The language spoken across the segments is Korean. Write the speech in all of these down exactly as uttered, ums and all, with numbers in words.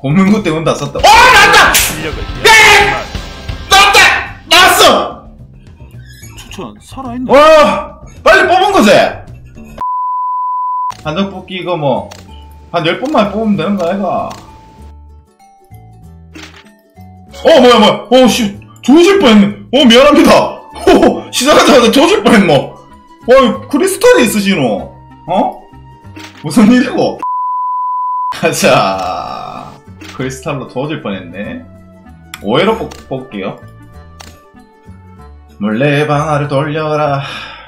고문구 때문 다 썼다. 어! 나왔다! 네! 나왔다! 나왔어! 추천 살아있네. 와! 빨리 뽑은 거지? 한정 뽑기 이거 뭐 한 열 번만 뽑으면 되는 거 아이가? 어 뭐야 뭐야 어씨 조질 뻔했네. 어 미안합니다. 어 시작하자마자 조질 뻔했노. 와 크리스탈이 있으시노. 어? 무슨 일이고? 가자. 크리스탈로 조질 뻔했네. 오해로 뽑, 뽑을게요. 몰래 방아를 돌려라.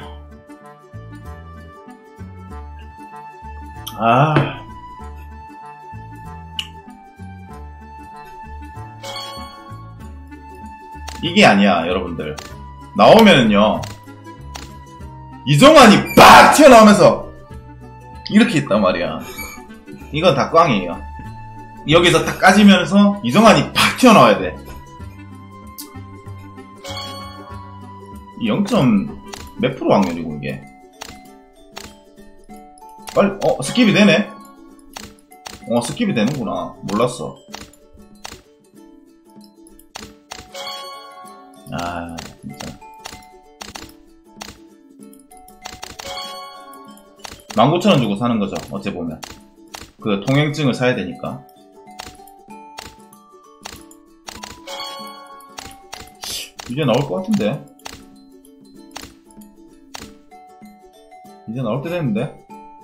아 이게 아니야 여러분들. 나오면은요 이정환이 빡 튀어나오면서 이렇게 있단 말이야. 이건 다 꽝이에요. 여기서 딱 까지면서 이정환이 팍 튀어나와야 돼. 영 점 몇 프로 확률이고 이게. 빨리 어 스킵이 되네. 어 스킵이 되는구나. 몰랐어. 아 진짜 만 구천 원 주고 사는 거죠 어째 보면. 그 통행증을 사야 되니까. 이제 나올 것 같은데. 이제 나올 때 됐는데.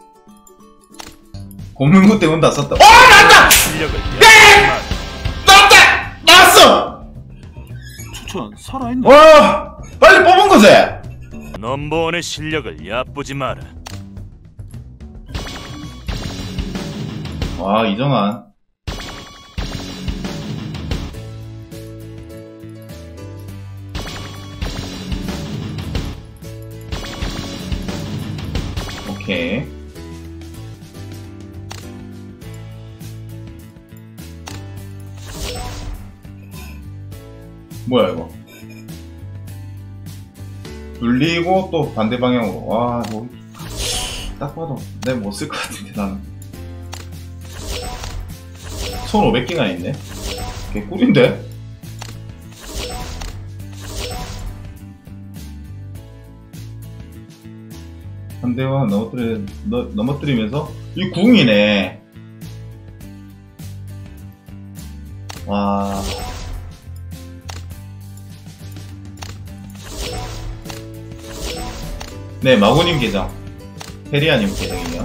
고문구 때문 다 썼다. 어! 나왔다! 네! 나왔다! 나왔어! 추천 살아있네. 와! 빨리 뽑은 거지? 넘버원의 실력을 얕보지 마라. 와 이정환 오케이. 뭐야 이거 돌리고 또 반대 방향으로. 와 뭐 딱 봐도 내가 못 쓸 것 같은데 나는. 천오백 개가 있네. 개꿀인데? 한 대와 넘어뜨리, 너, 넘어뜨리면서 이 궁이네. 와. 네, 마구님 계정. 페리아님 계정이에요.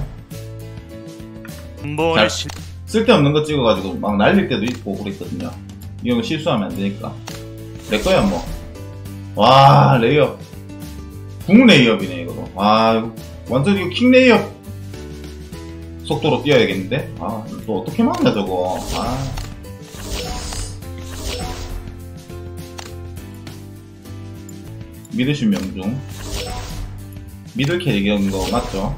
넘버원의 실 쓸데없는 거 찍어가지고 막 날릴 때도 있고 그랬거든요. 이거 실수하면 안 되니까. 내 거야 뭐. 와 레이업. 궁 레이업이네 이거. 와 이거 완전 이거 킹 레이업 속도로 뛰어야겠는데. 아 또 어떻게 막냐 저거. 아. 미드슛 명중. 미들 캐릭인 거 맞죠?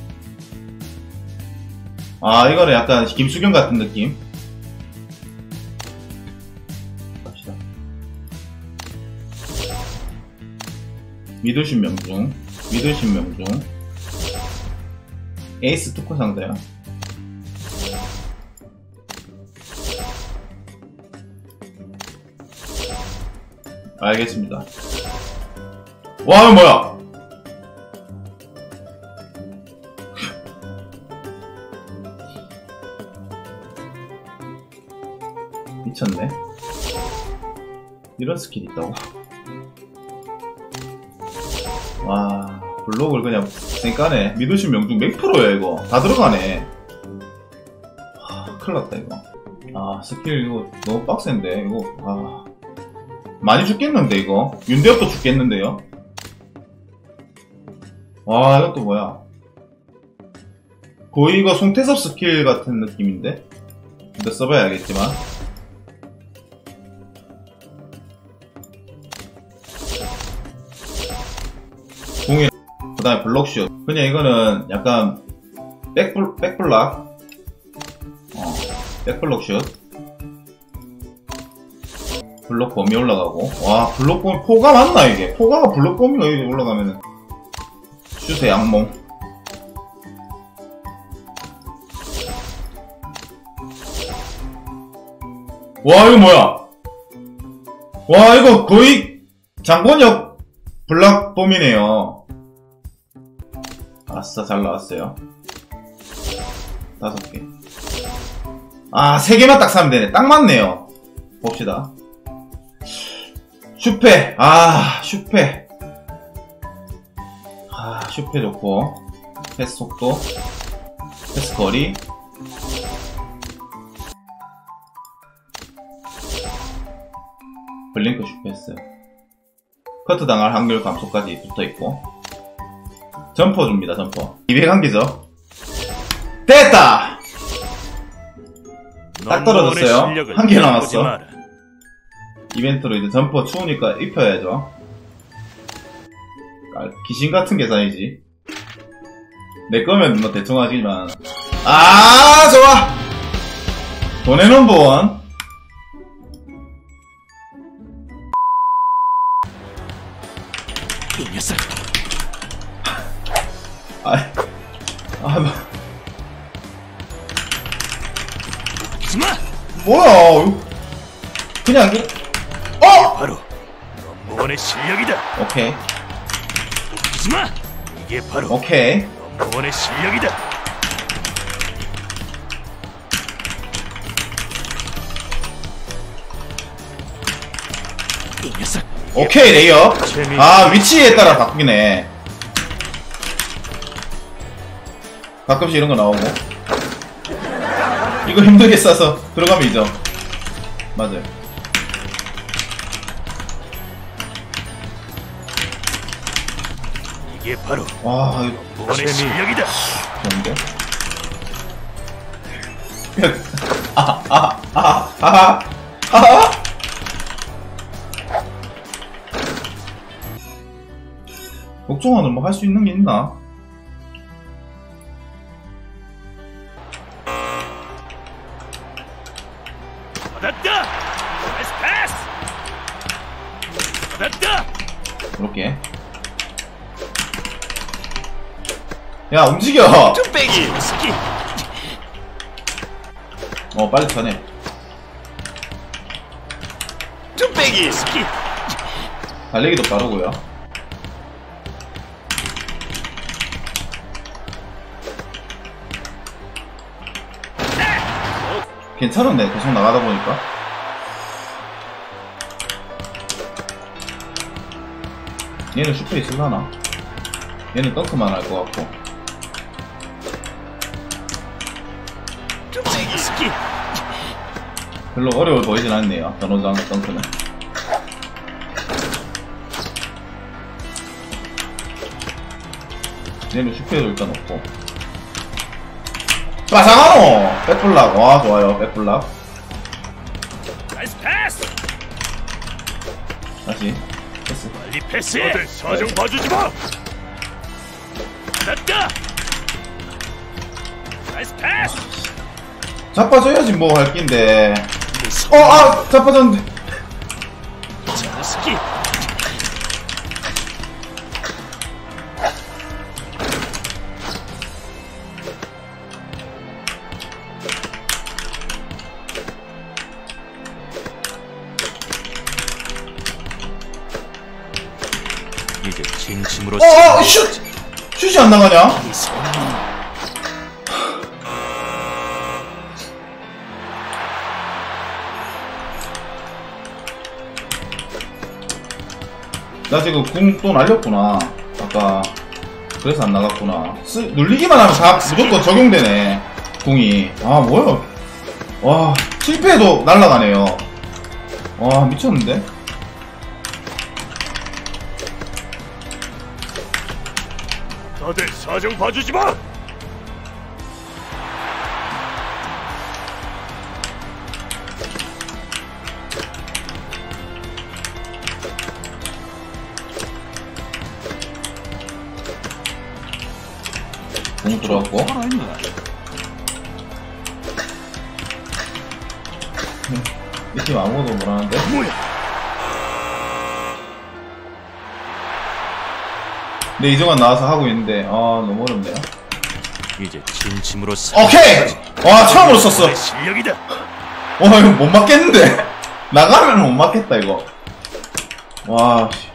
아 이거는 약간 김수경 같은 느낌. 갑시다. 미들슛 명중. 미들슛 명중. 에이스 투코 상대야. 알겠습니다. 와 이거 뭐야. 미쳤네. 이런 스킬이 있다고? 와 블록을 그냥 쌩까네. 미드슛 명중 몇 프로야 이거. 다 들어가네. 하, 큰일났다 이거. 아 스킬 이거 너무 빡센데 이거. 아 많이 죽겠는데 이거. 윤대엽도 죽겠는데요. 와 이것도 뭐야. 거의 이거 송태섭 스킬 같은 느낌인데. 근데 써봐야 알겠지만. 공이 그 다음에 블록슛. 그냥 이거는 약간 백블, 백블락 어, 백블록슛. 블록 범위 올라가고. 와 블록 범위 포가 맞나 이게. 포가가 블록 범위가 여기 올라가면은 슛의 양몽. 와 이거 뭐야? 와 이거 거의 장권역 블락범이네요. 아싸 잘 나왔어요. 다섯 개. 아 세 개만 딱 사면 되네. 딱 맞네요. 봅시다. 슈페. 아 슈페. 아 슈페 좋고 패스 속도 패스 거리 블링크 슈패스 커트 당할 확률 감소까지 붙어있고 점퍼 줍니다. 점퍼 이백 한 개죠. 됐다! 딱 떨어졌어요. 한 개 남았어. 이벤트로 이제 점퍼 추우니까 입혀야죠. 아, 귀신같은 계산이지. 내 거면 뭐 대충 하지만 아 좋아! 돈의 넘버원 이 녀석. 아, 아, 뭐. 하지마. 뭐야? 그냥 그, 어? 바로 넘버원의 실력이다. 오케이, 하지마. 이게 바로 오케이. 넘버원의 실력이다. 이 녀석. 오케이 레이어. 재미. 아 위치에 따라 바뀌네. 가끔씩 이런 거 나오고. 이거 힘들게 싸서 들어가면 이죠. 맞아요. 이게 바로 와 이거 넘버원의 실력이다. 좋은데? 아아아아아 아. 복종아는 뭐 할 수 있는 게 있나? 받았다. 패스 패스. 받았다. 그렇게. 야 움직여. 좀 빼기. 스키. 어 빨리 쳐내. 좀 빼기. 스키. 달리기도 빠르고요. 괜찮은데 계속 나가다 보니까. 얘는 슈퍼 있을라나? 얘는 덩크만 할 것 같고. 좀 빼기. 스키. 별로 어려워 보이진 않네요. 변호장 덩크는. 얘는 슈퍼에도 일단 없고. 빠상하노! 백블락. 와 좋아요. 백블락. 패스 패스. 다시 패스. 빨리 패스해. 다들 사정 봐주지 마. 받았다. 패스 패스. 자빠져야지 뭐 할 낀데. 어, 어, 아! 자빠졌는데. 자, 스키. 이제 진심으로. 어, 어, 슛! 슛이 안 나가냐? 이 손이. 나 지금 궁 또 날렸구나. 아까. 그래서 안 나갔구나. 쓰, 눌리기만 하면 다 무조건 적용되네. 궁이. 아, 뭐야. 와, 실패해도 날아가네요. 와, 미쳤는데? 다들 사정 봐주지 마. 궁 들어갔고. 살아있네. 이 팀 아무것도 못하는데? 뭐야? 근데 이정환 나와서 하고 있는데, 아, 너무 어렵네요. 이제 진심으로 사. 오케이! 와, 처음으로 썼어. 실력이다. 어, 이거 못 맞겠는데? 나가면 못 맞겠다, 이거. 와, 씨.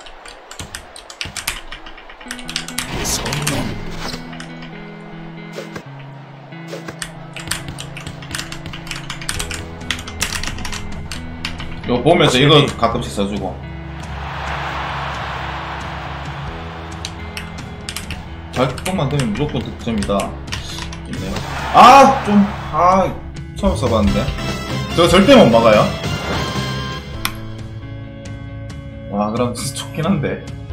성공. 이거 보면서 이거 가끔씩 써주고. 발톱만 되면 무조건 득점이다. 있네요. 아, 좀, 아, 처음 써봤는데. 저거 절대 못 막아요. 와, 그럼 좋긴 한데.